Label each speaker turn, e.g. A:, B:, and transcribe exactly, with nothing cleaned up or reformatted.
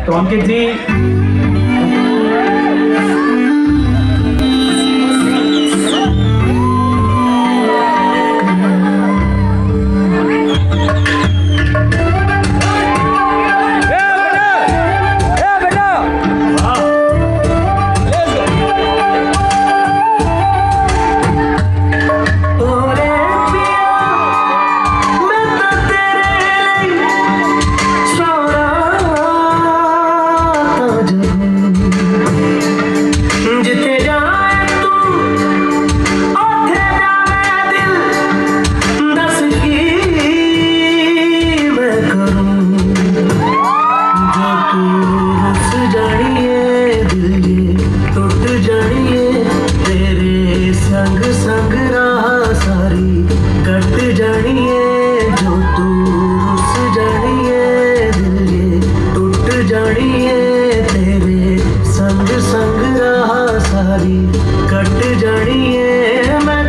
A: तो अंकित जी संग संग राह सारी कट जानिए, जो तू रुस जानिए दिल ये टूट जानिए, तेरे संग संग राह सारी कट जानिए। मैं